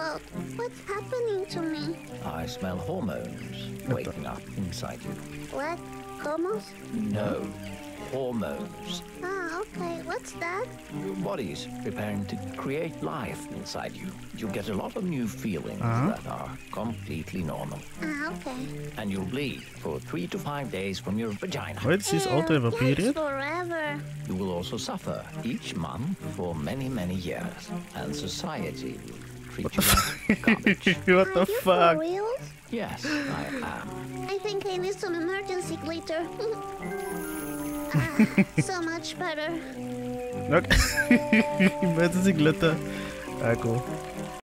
about? What's happening to me? I smell hormones waking up inside you. What? Homos? No, hormones. Ah, okay. What's that? Your body's preparing to create life inside you. You'll get a lot of new feelings that are completely normal. Ah, okay. And you'll bleed for 3 to 5 days from your vagina. Wait, she's also have a Yikes, period? forever. You will also suffer each month for many, many years. And society will treat you like garbage. What the Are you fuck? for real? Yes, I am. I think I need some emergency glitter. So much better. Okay. Emergency glitter. Ah, cool.